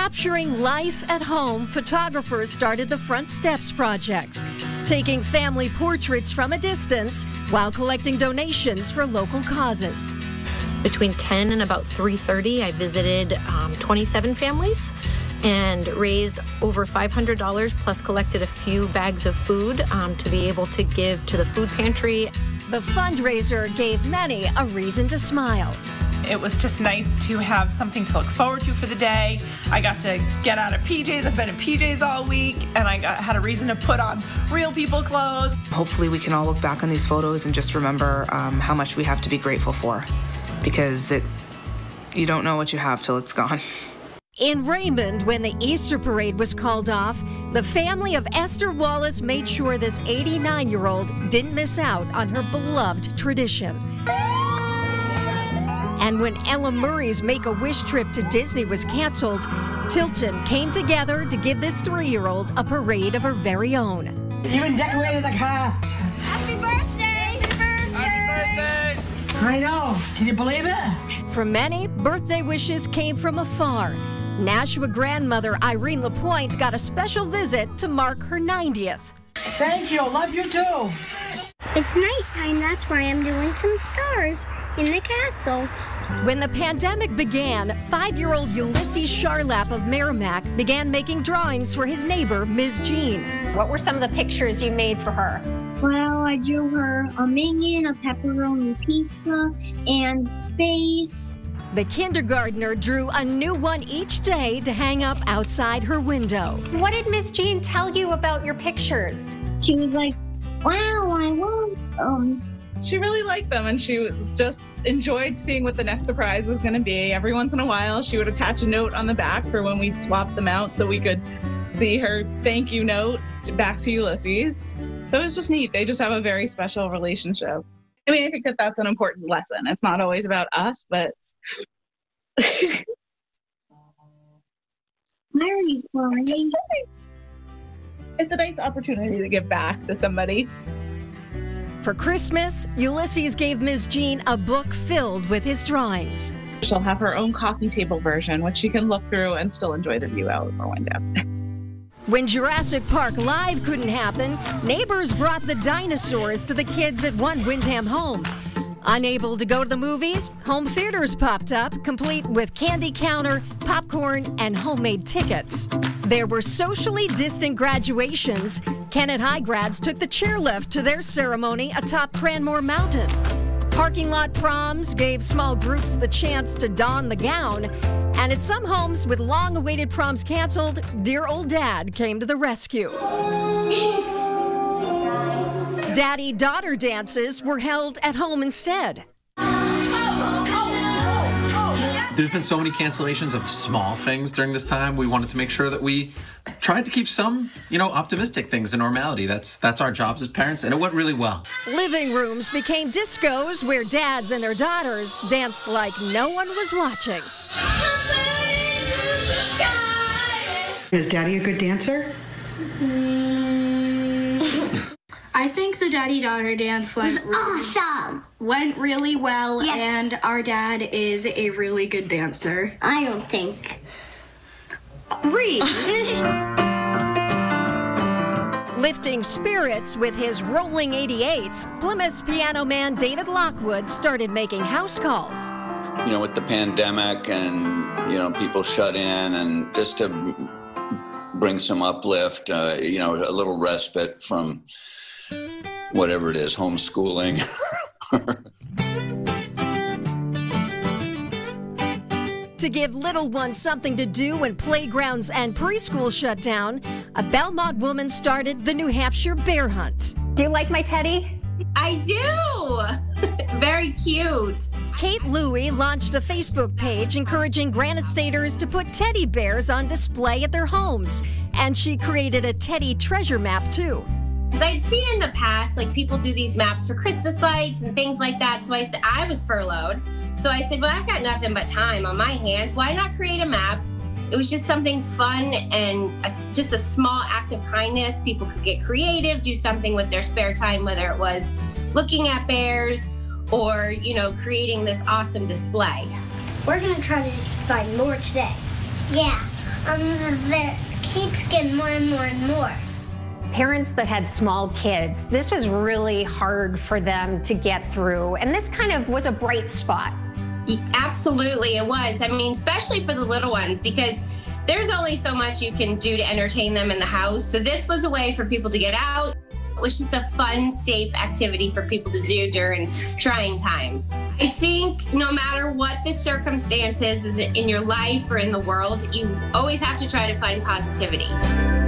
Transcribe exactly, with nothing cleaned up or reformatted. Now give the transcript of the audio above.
Capturing life at home, photographers started the Front Steps Project, taking family portraits from a distance while collecting donations for local causes. Between ten and about three thirty, I visited um, twenty-seven families and raised over five hundred dollars, plus collected a few bags of food um, to be able to give to the food pantry. The fundraiser gave many a reason to smile. It was just nice to have something to look forward to for the day. I got to get out of P Js. I've been in P Js all week, and I got, had a reason to put on real people clothes. Hopefully we can all look back on these photos and just remember um, how much we have to be grateful for, because it, you don't know what you have till it's gone. In Raymond, when the Easter parade was called off, the family of Esther Wallace made sure this eighty-nine-year-old didn't miss out on her beloved tradition. And when Ella Murray's Make-A-Wish trip to Disney was canceled, Tilton came together to give this three-year-old a parade of her very own. You even decorated the car. Happy birthday! Happy birthday! Happy birthday! I know. Can you believe it? For many, birthday wishes came from afar. Nashua grandmother Irene LaPointe got a special visit to mark her ninetieth. Thank you. Love you too. It's nighttime. That's why I'm doing some stars in the castle. When the pandemic began, five-year-old Ulysses Charlap of Merrimack began making drawings for his neighbor, Miz Jean. What were some of the pictures you made for her? Well, I drew her a minion, a pepperoni pizza, and space. The kindergartner drew a new one each day to hang up outside her window. What did Miss Jean tell you about your pictures? She was like, wow, I love them. She really liked them, and she was just enjoyed seeing what the next surprise was going to be. Every once in a while, she would attach a note on the back for when we'd swap them out so we could see her thank you note back to Ulysses. So it was just neat. They just have a very special relationship. I mean, I think that that's an important lesson. It's not always about us, but... Why are you crying? It's just nice. It's a nice opportunity to give back to somebody. For Christmas, Ulysses gave Miz Jean a book filled with his drawings. She'll have her own coffee table version, which she can look through and still enjoy the view out of her window. When Jurassic Park Live couldn't happen, neighbors brought the dinosaurs to the kids at one Windham home. Unable to go to the movies, home theaters popped up, complete with candy counter, popcorn, and homemade tickets. There were socially distant graduations. Kennett High grads took the chairlift to their ceremony atop Cranmore Mountain. Parking lot proms gave small groups the chance to don the gown. And at some homes with long-awaited proms canceled, dear old dad came to the rescue. Daddy-daughter dances were held at home instead. There's been so many cancellations of small things during this time. We wanted to make sure that we tried to keep some, you know, optimistic things in normality. That's that's our jobs as parents, and it went really well. Living rooms became discos where dads and their daughters danced like no one was watching. Is Daddy a good dancer? I think the daddy-daughter dance went awesome. Went really well, yeah. And our dad is a really good dancer. I don't think. Reed. Lifting spirits with his rolling eighty-eights, Plymouth's piano man David Lockwood started making house calls. You know, with the pandemic and, you know, people shut in, and just to bring some uplift, uh, you know, a little respite from whatever it is, homeschooling. To give little ones something to do when playgrounds and preschool shut down, a Belmont woman started the New Hampshire Bear Hunt. Do you like my teddy? I do! Very cute. Kate Louie launched a Facebook page encouraging Granite Staters to put teddy bears on display at their homes. And she created a teddy treasure map, too. Because I'd seen in the past, like, people do these maps for Christmas lights and things like that. So I said, I was furloughed. So I said, well, I've got nothing but time on my hands. Why not create a map? It was just something fun and a, just a small act of kindness. People could get creative, do something with their spare time, whether it was looking at bears or, you know, creating this awesome display. We're going to try to find more today. Yeah, um, there keeps getting more and more and more. Parents that had small kids, this was really hard for them to get through, and this kind of was a bright spot. Absolutely, it was. I mean, especially for the little ones, because there's only so much you can do to entertain them in the house. So this was a way for people to get out. It was just a fun, safe activity for people to do during trying times. I think no matter what the circumstances is in your life or in the world, you always have to try to find positivity.